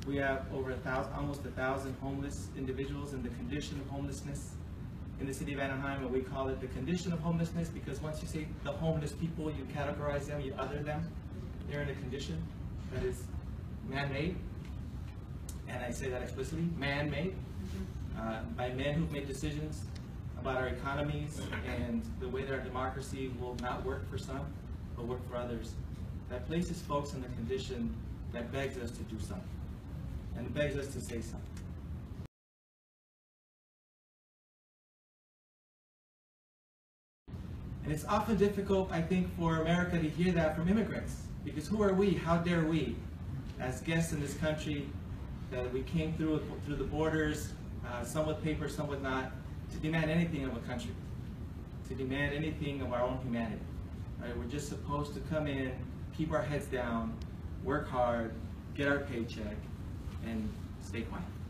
We have over almost 1,000 homeless individuals in the condition of homelessness in the city of Anaheim, and we call it the condition of homelessness because once you say the homeless people, you categorize them, you other them. They're in a condition that is man-made, and I say that explicitly, man-made, by men who've made decisions about our economies and the way that our democracy will not work for some, but work for others. That places folks in a condition that begs us to do something, and begs us to say something. And it's often difficult, I think, for America to hear that from immigrants, because who are we, how dare we, as guests in this country, that we came through the borders, some with paper, some with not, to demand anything of a country, to demand anything of our own humanity. Right? We're just supposed to come in, keep our heads down, work hard, get our paycheck, and stay quiet.